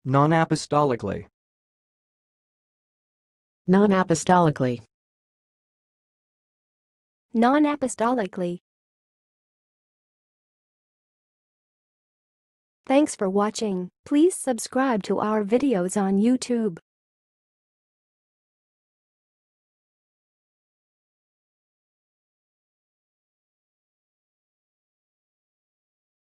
nonapostolically, nonapostolically, nonapostolically. Thanks for watching. Please subscribe to our videos on YouTube.